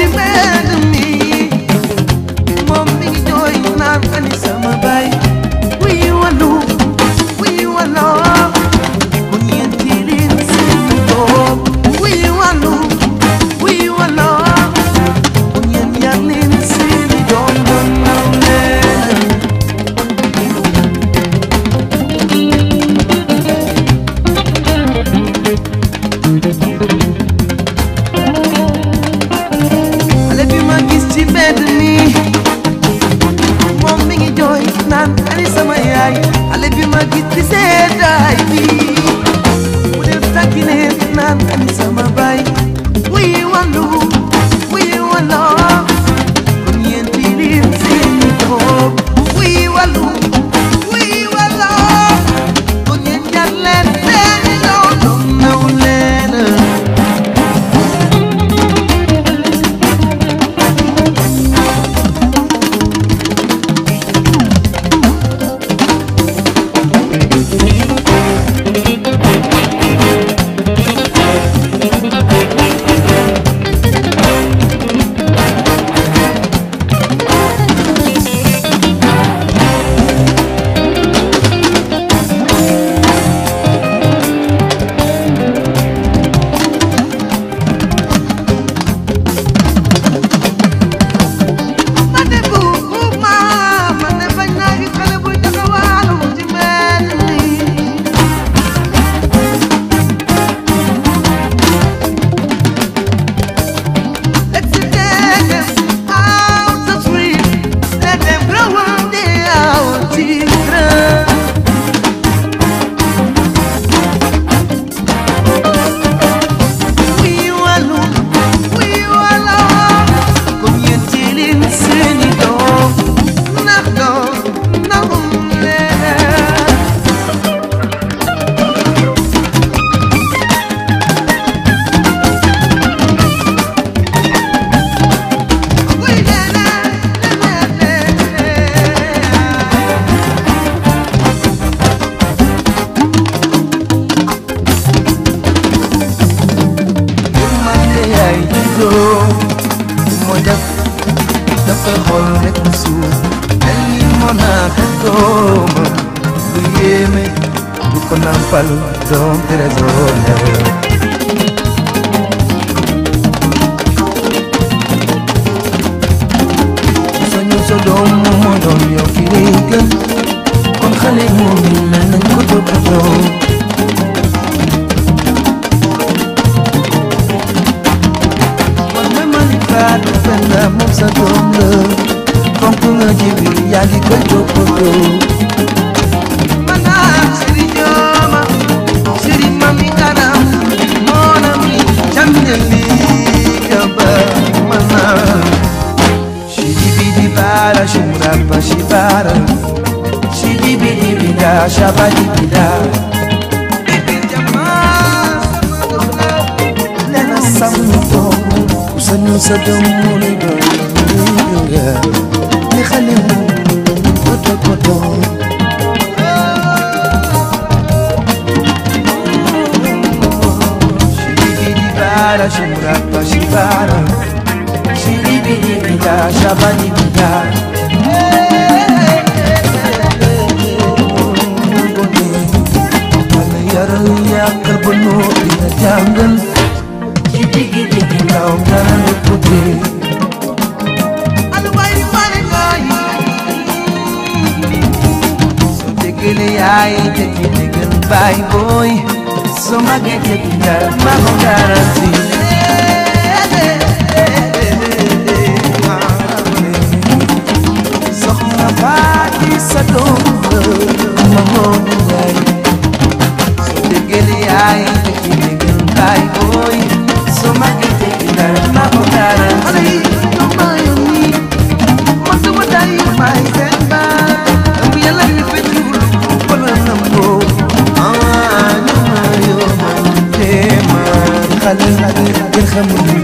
ci mbedd mi moom mi ngi jooy naan ani sama baay wuy walu wuy waloo ku ñeenti leen seen doom wuy walu wuy waloo ku ñeent yar leen seen doom doon naw leen xale bi ma gis ci mbedd mi moom mi ngi jooy naan ani sama yaay xale bi ma gis ci seddaay bi mu def takki leen naan ani sama baay wuy walu wuy waloo kon ñeenti leen seeni doom wuy walu wuy waloo kon ñeent jar leen seeni doom naw leen dafa xool rek mu suuf mel ni moo naata doomam lu yéeme du ko nampal doom trésor la sañu sa doom moo doon yow fi lay gën kon xale moom mi mel nañ ko toppatoo du fenda moom sa doom la fonk nga jibil yaa ngi koy toppatoo manam siri ñooma siri mami kanam monami jamneli gaba manam shidi bidi bara shimrapa shibara shidi bidi bida shabadi bida nena samuto sañu sa doom mu lay doon ni xale mu koto koto shibidi bara shimrapa shibara shibidi bida shabadi bida wala yaral yàqal ba noo dina jàngal digi digi now gonna look for me alway manay so digili ay digil bye boy so magete dinga ma garanti so ma fati sa do ma ngonay so digili ay digil bye boy so magete dinga ma garanti no mayoni must what I my samba we are like petrol pala nambo no mayo tema khale khale khale